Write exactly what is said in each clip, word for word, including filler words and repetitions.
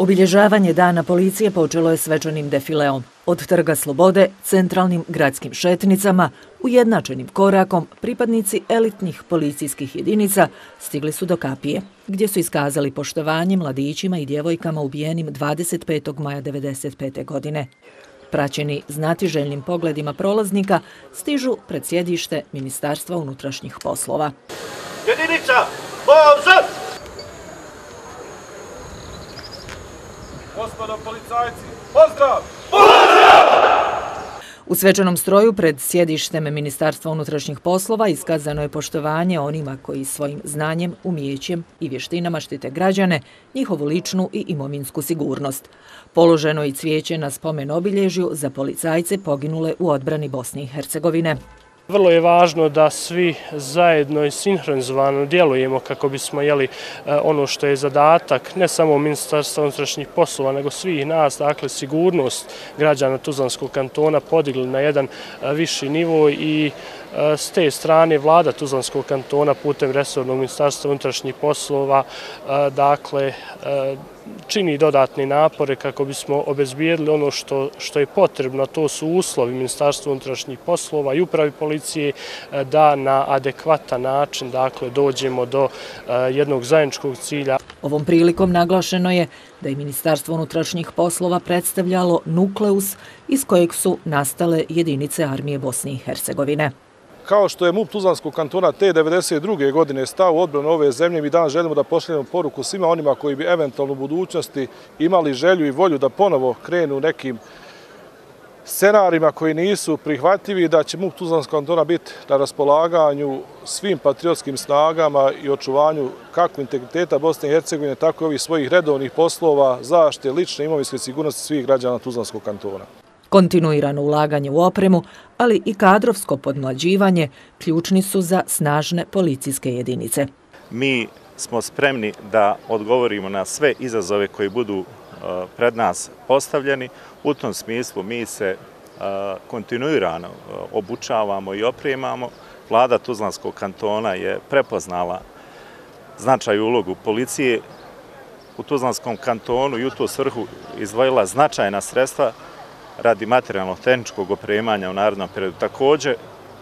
Obilježavanje Dana policije počelo je svečanim defileom. Od Trga Slobode, centralnim gradskim šetnicama, ujednačenim korakom, pripadnici elitnih policijskih jedinica stigli su do kapije, gdje su iskazali poštovanje mladićima i djevojkama ubijenim dvadeset petog maja devedeset pete. godine. Praćeni znatiželjnim pogledima prolaznika, stižu pred sjedište Ministarstva unutrašnjih poslova. Jedinica, pozor! Gospodo policajci, pozdrav! U svečanom stroju pred sjedištem Ministarstva unutrašnjih poslova iskazano je poštovanje onima koji svojim znanjem, umijećem i vještinama štite građane, njihovu ličnu i imovinsku sigurnost. Položeno i cvijeće na spomen obilježju za policajce poginule u odbrani Bosne i Hercegovine. Vrlo je važno da svi zajedno i sinhronizovano djelujemo kako bismo jeli ono što je zadatak ne samo Ministarstva unutrašnjih poslova nego svih nas, dakle sigurnost građana Tuzlanskog kantona podigli na jedan viši nivo i s te strane vlada Tuzlanskog kantona putem resornog Ministarstva unutrašnjih poslova dakle čini dodatne napore kako bismo obezbijedili ono što, što je potrebno, to su uslovi Ministarstva unutrašnjih poslova i upravi policije da na adekvatan način dakle, dođemo do jednog zajedničkog cilja. Ovom prilikom naglašeno je da je Ministarstvo unutrašnjih poslova predstavljalo nukleus iz kojeg su nastale jedinice armije Bosne i Hercegovine. Kao što je MUP Tuzlanskog kantona te devedeset druge. godine stao u odbranu ove zemlje, mi danas želimo da pošaljemo poruku svima onima koji bi eventualno u budućnosti imali želju i volju da ponovo krenu nekim scenarijima koji nisu prihvatljivi, da će MUP Tuzlanskog kantona biti na raspolaganju svim patriotskim snagama i očuvanju kako integriteta Bosne i Hercegovine, tako i ovih svojih redovnih poslova zaštite lične imovinske sigurnosti svih građana Tuzlanskog kantona. Kontinuirano ulaganje u opremu, ali i kadrovsko podmlađivanje ključni su za snažne policijske jedinice. Mi smo spremni da odgovorimo na sve izazove koji budu pred nas postavljeni. U tom smislu mi se kontinuirano obučavamo i opremamo. Vlada Tuzlanskog kantona je prepoznala značaj i ulogu policije u Tuzlanskom kantonu i u tu svrhu izdvojila značajna sredstva radi materijalno-tehničkog opremanja u narednom periodu. Također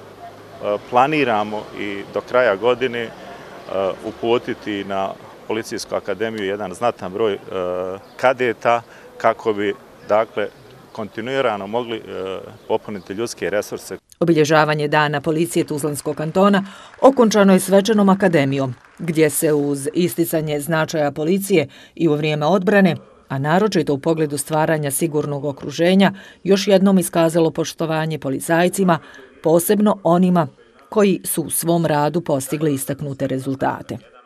planiramo i do kraja godine uputiti na Policijsku akademiju jedan znatan broj kadeta kako bi dakle kontinuirano mogli popuniti ljudske resurse. Obilježavanje Dana policije Tuzlanskog kantona okončano je svečanom akademijom, gdje se uz isticanje značaja policije i u vrijeme odbrane, a naročito u pogledu stvaranja sigurnog okruženja, još jednom iskazalo poštovanje policajcima, posebno onima koji su u svom radu postigli istaknute rezultate.